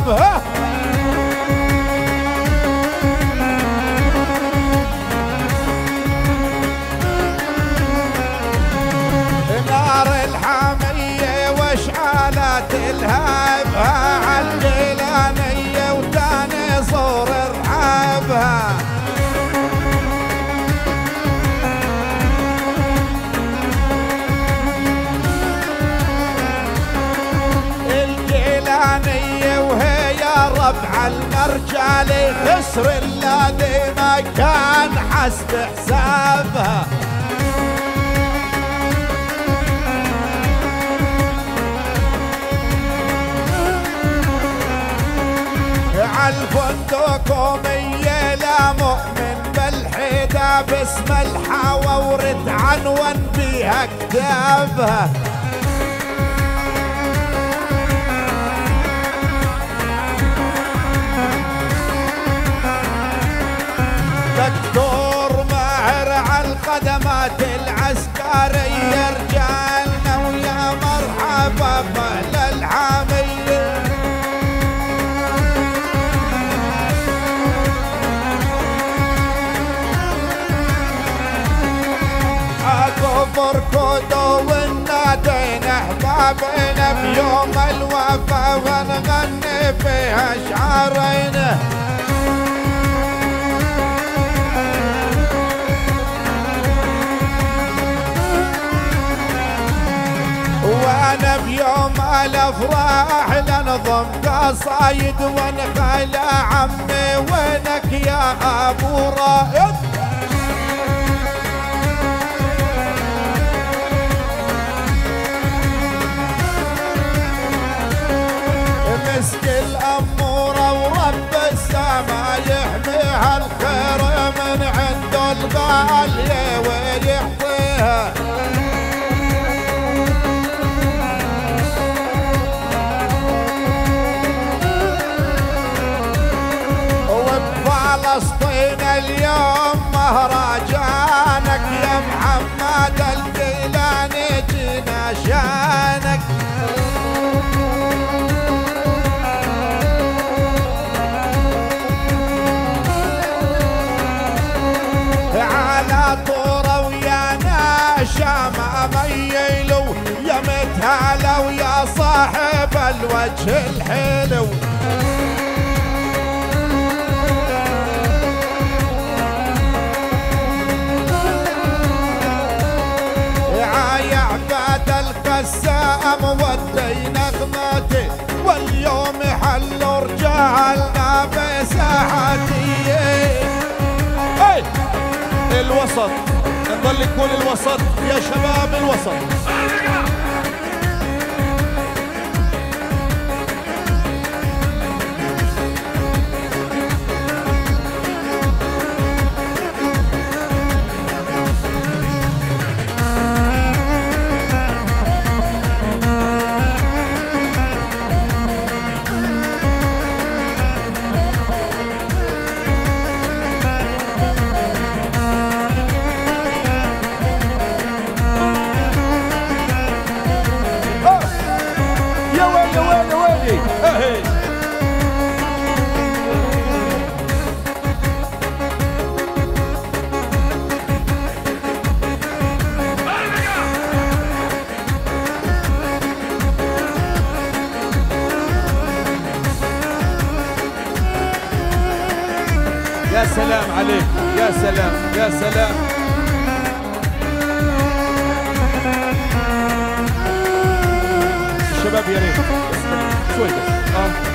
ها نار الحامية واشعالات الهابها عالجيلانية وتاني صور رحابها الجيلانية وهي ربع المرجالي خسر الذي ما كان حسب حسابها عالفندق ومية لا مؤمن بالحيدة باسم الحوا ورد عنون بيها كتابها دكتور ماهر عالقدمات العسكرية رجالنا ويا مرحبا بأهل الحامية بركضوا ونادينا احبابنا بيوم الوفا ونغني فيها اشعارنا وانا بيوم الافراح لنظم قصايد ونخلى عمي وينك يا ابو رائد مسك الأمورة ورب السما يحميها الخير من عنده الغالية ويعطيها وبفلسطين اليوم مهرجانك يا محمد الجيلاني جينا شانك على طورة ويانا شامة ميلو يا متهالة ويا صاحب الوجه الحلو يا عباد القسام ودي نغمتي واليوم حلوا رجالنا بساحتي الوسط نضل يكون الوسط يا شباب الوسط يا سلام عليك يا سلام يا سلام شباب يا ريت شوي بس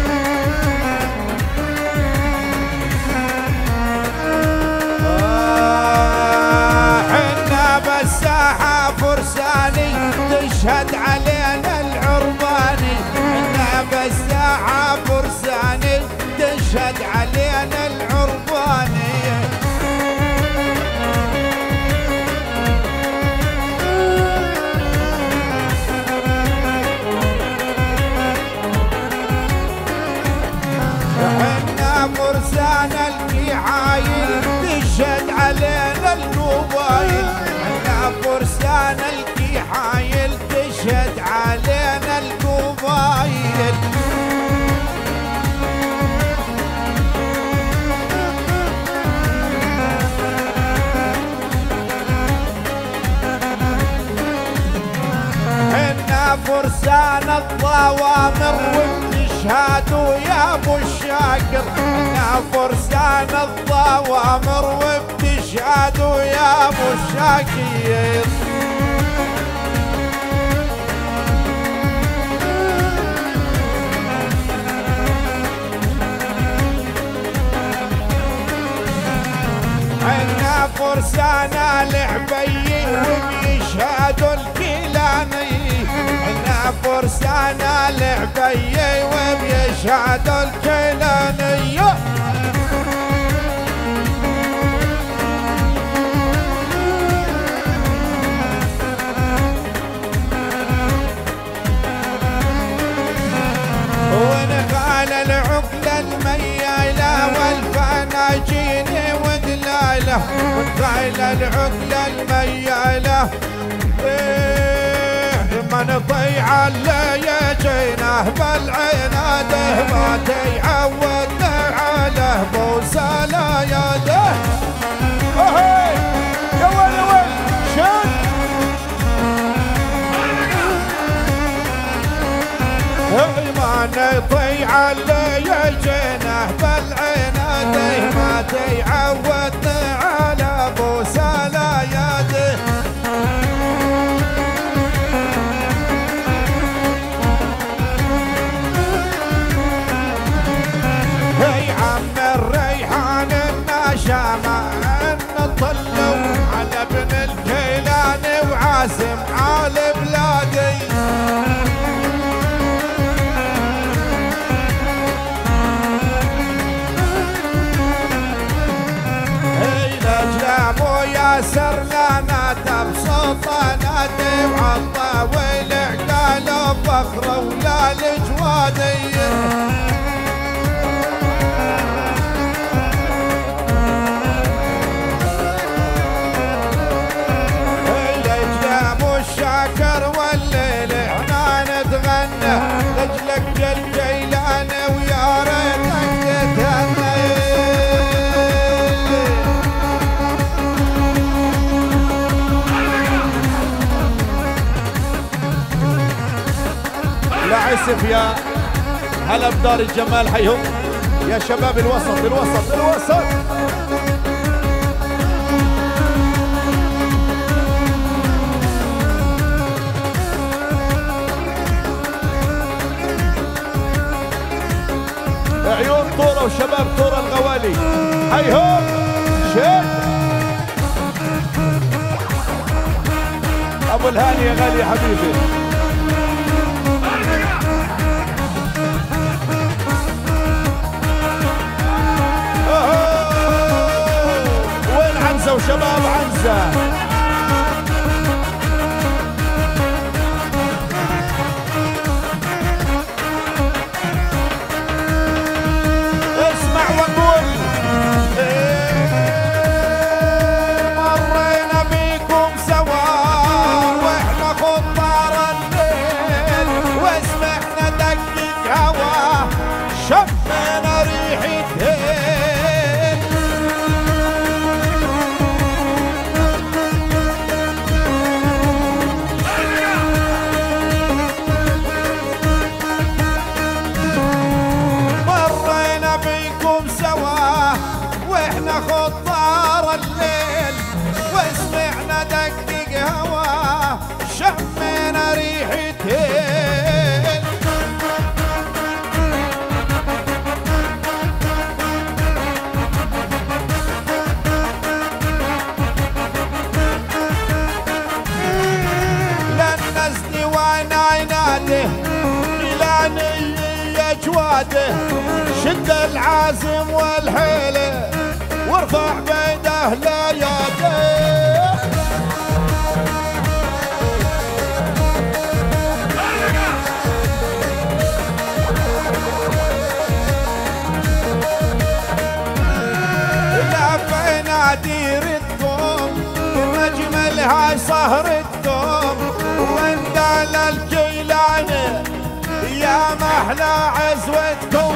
حنا بالساحة فرساني تشهد علينا العرباني حنا بالساحة فرساني تشهد علينا العرباني حنا فرسان الكحايل تشهد علينا القبايل حنا فرسان الكحايل تشهد علينا القبايل فرسان الظوامر وبتشهدوا يا ابو الشاكر، احنا فرسان الظوامر وبتشهدوا يا ابو الشاكر. عنا فرسان العبي وبيشهدوا الكيلاني، عنا فرسان العبي وبيشهدوا الكيلاني. ونقال العقلة الميالة والفناجين ودلاله، ونقال العقلة الميالة ما نطيع اللي يجينه بالعناده، ما تيعودنا على بوسه لا يده. يا ويلي ويل شد ما نطيع اللي يجينه بالعناده، ما تيعودنا على بوسه لا يده. هي عم الريحان النشامة نطلوا على ابن الكيلاني وعازم على بلادي. ياسر لنا تبسطناتي وعالطاول عقال الفخر ولا الجوادي. الجلام الشاكر والليل احنا نتغنى رجلك الجيلان ويا ريتك تتهنى. لا عسف يا هلا بدار الجمال حيهم يا شباب. الوسط الوسط الوسط. عيون طورة وشباب طورة الغوالي حيهم شد. ابو الهاني يا غالي حبيبي. عنزة وشباب عنزة. اسمع وقول مرينا بيكم سوا واحنا خطار الليل، واسمعنا دقيق هوا شمنا ريحتين. خطار الليل وسمعنا دقدق هوا شمينا ريحتين. لنزني وانا عناده كيلاني يا جواده، شد العازم والحيله وارفع بيده لا يده. لفينا ديرتكم مجملها سهرتكم، واندال الكيلاني يا محلى عزوتكم.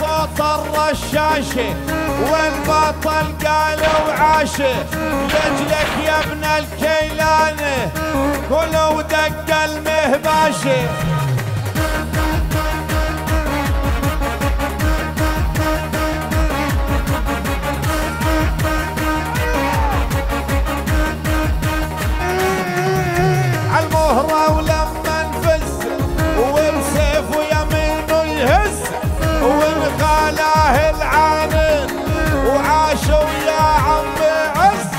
صوت الرشاشة والبطل قالوا عاشة لجلك يا ابن الكيلاني كلوا دق المهباشة. عالمهرة ولما نفز وبسيف ويمينه يهز ونخالاه العانن وعاشوا يا عمي عز.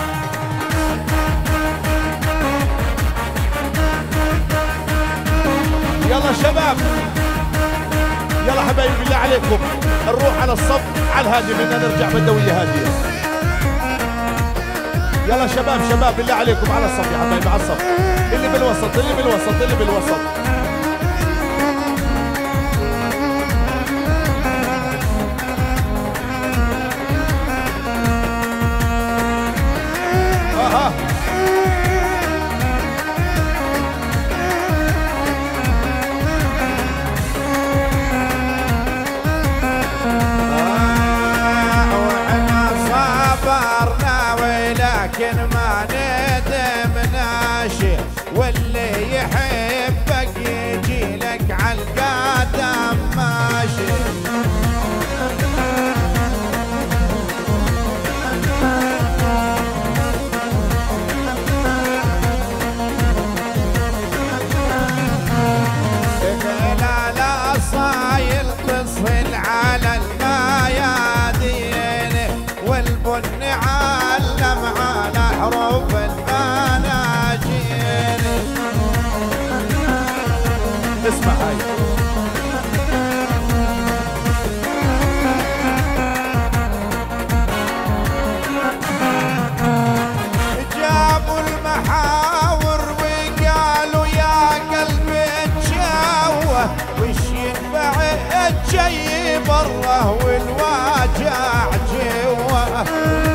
يلا شباب يلا حبايبي بالله عليكم نروح على الصف على الهادي بدنا نرجع بدوية هادية. يلا شباب شباب بالله عليكم على الصف يا حبايبي على الصف اللي بالوسط اللي بالوسط اللي بالوسط. لكن ما ندمناش واللي يحبك يجي لك عالقدم ماشي. لا لا صايل تصل على الميادين والبن علم على حروف المناجين. اسمع هاي جابوا المحاور وقالوا يا قلبي تشوه وش ينفع الجاي بره والواجع جوه.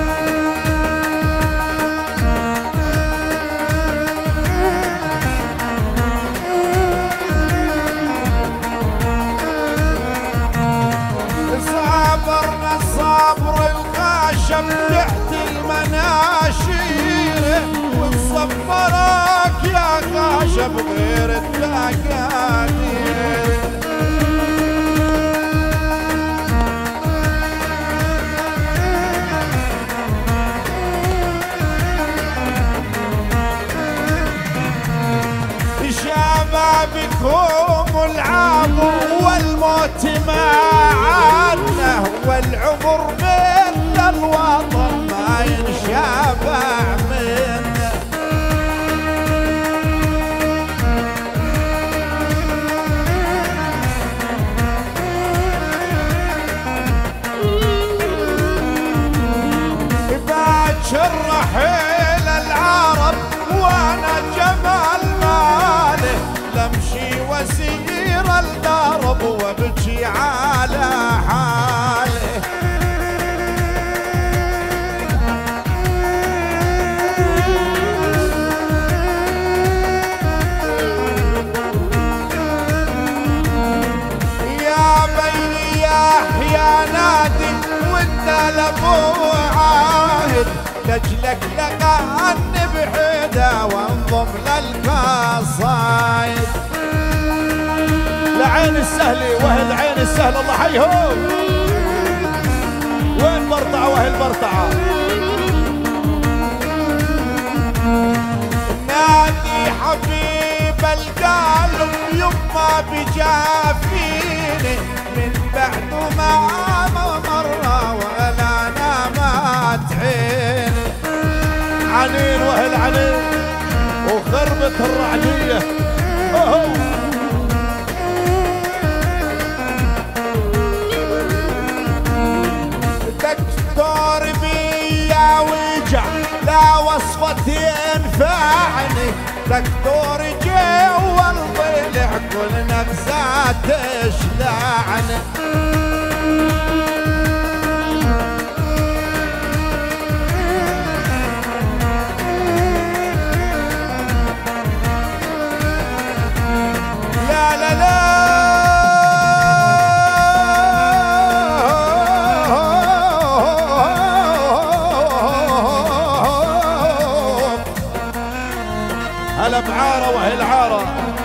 صابرنا الصبر الخاشم تحت المناشير وتصبرك يا خاشم غير التقادير. شبابكم العاب والموت معنا والعمر مثل الوطن ما ينشبع منه. باكر رحيل العرب وانا جمال ماله لمشي وسير الدرب وابكي على حاله. يا بيني يا نادي وانت لابو عاهد لجلك لقاني بحدا وانضم للقصايد. لعين السهلة واهل عين السهلة الله حيهم. وين برطعة واهل برطعة نادي حبيب القلب يما بجافيني من بعد ما مرة ولا نامت عيني. عنين واهل عنين وخربت الرعدية. دكتور بيا وجع لا وصفة ينفعني دكتور جوا الضلع كل نفسها تشلعني. لا لا لا يا بعارة وهي العارة.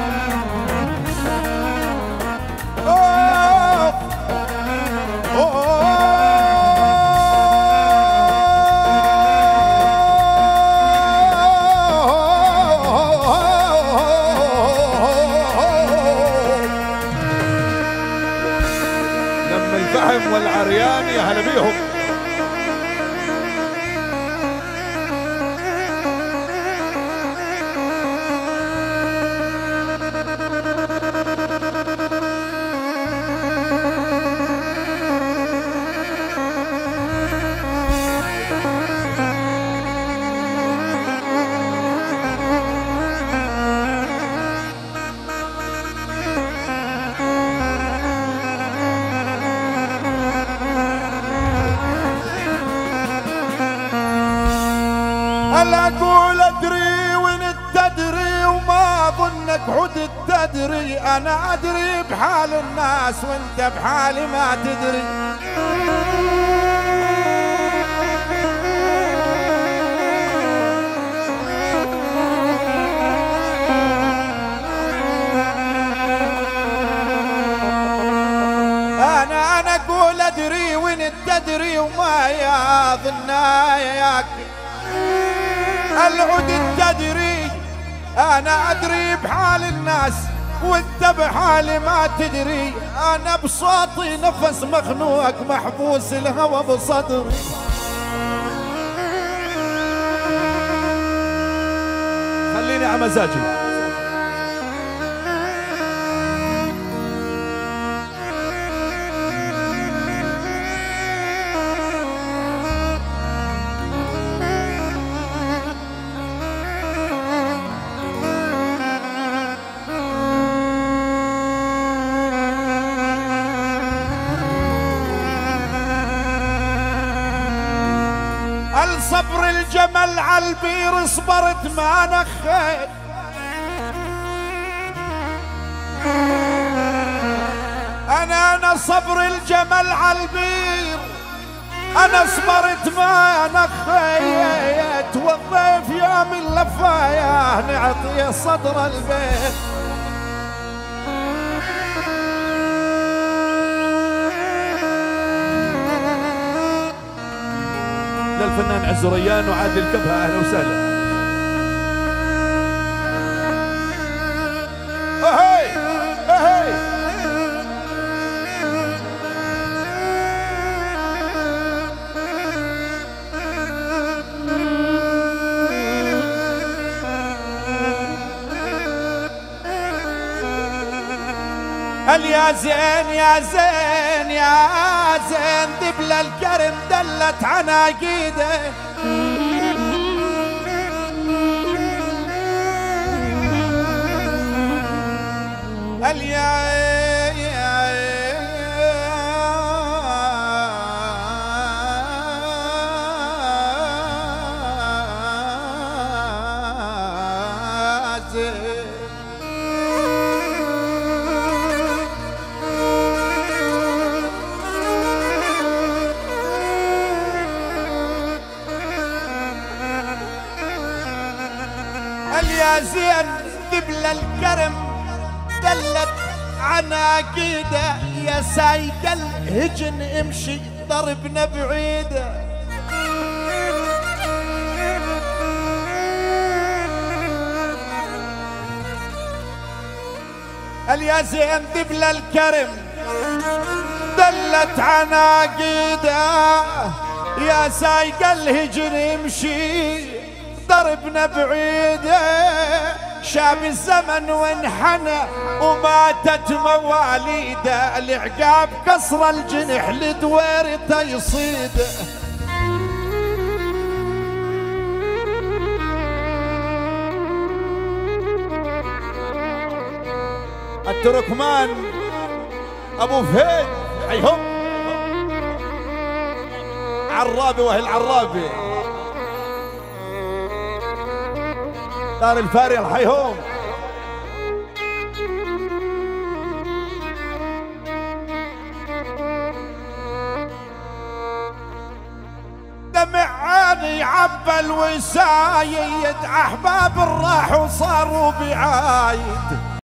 لما الفهم والعريان يا هلا بيهم. هلا اقول ادري وان تدري وما ظنك عد تدري، انا ادري بحال الناس وانت بحالي ما تدري. انا اقول ادري وان تدري وما يظناك العد تدري، انا ادري بحال الناس وانت بحالي ما تدري. انا بصوتي نفس مخنوق محبوس الهوى بصدري. خليني على مزاجي. الصبر الجمل عالبير صبرت ما نخيت، انا صبر الجمل عالبير انا صبرت ما نخيت. والضيف يوم اللفاية نعطيه صدر البيت. للفنان عز ريان وعادل كبهة اهلا وسهلا. اهي اهي هل يا زين يا زين يا زين دبل الكرم دلت عناقيده. هل يا زين يا زين ذبل الكرم دلت عناقيده. يا سايق الهجن امشي ضربنا بعيده. يا زين ذبل الكرم دلت عناقيده. يا سايق الهجن امشي ضربنا بعيده. شاب الزمن وانحنى وماتت مواليده. العقاب كسر الجنح لدويرته يصيده. التركمان ابو فهد حيهم عرابي وهي العرابي دار الفاري الحيهم. دمع عين مني عبى الوسايد، احباب راح وصاروا بعايد.